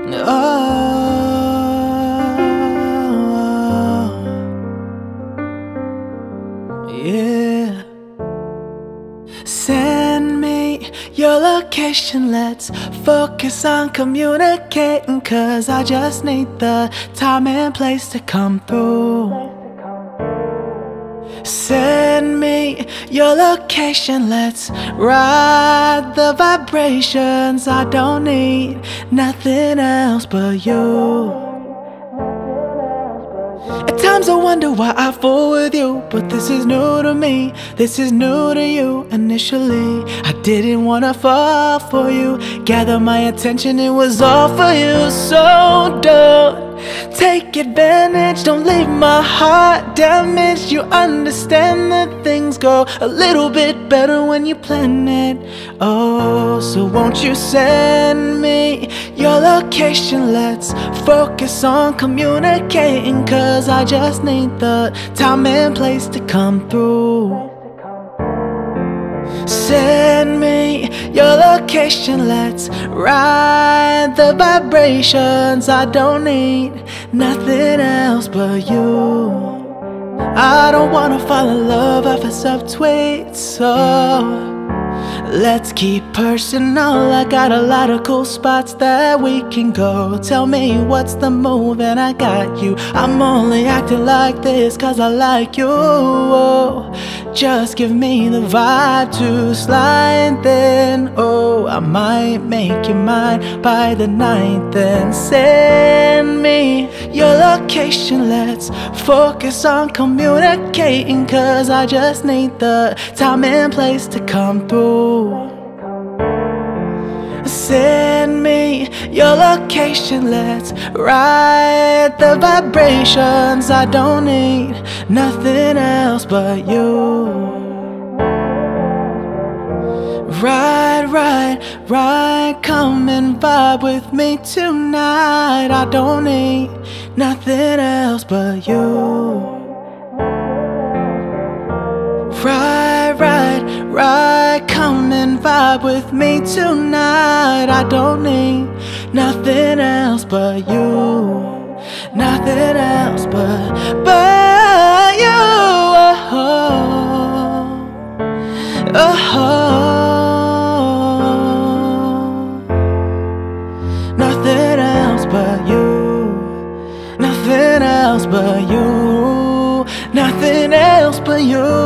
Yeah. Send me your location, let's focus on communicating, 'cause I just need the time and place to come through. Send me your location, let's ride the vibrations. I don't need nothing else but you. At times I wonder why I fool with you, but this is new to me, this is new to you. Initially, I didn't wanna fall for you, gather my attention, it was all for you. So don't take advantage, don't leave my heart damaged. You understand that things go a little bit better when you plan it. Oh, so won't you send me your location, let's focus on communicating, 'cause I just need the time and place to come through. Send me your location, let's ride the vibrations. I don't need nothing else but you. I don't wanna fall in love off a subtweet, so let's keep personal. I got a lot of cool spots that we can go. Tell me what's the move and I got you. I'm only acting like this 'cause I like you. Just give me the vibe to slide, then oh, I might make you mine by the night. Then send me your location, let's focus on communicating, 'cause I just need the time and place to come through. Send me your location, let's ride the vibrations. I don't need nothing else but you. Ride, ride, ride, come and vibe with me tonight. I don't need nothing else but you. Ride, ride, ride, come and vibe with me tonight. I don't need nothing else but you. Nothing else but you. Nothing else but you. Nothing else but you. Nothing else but you.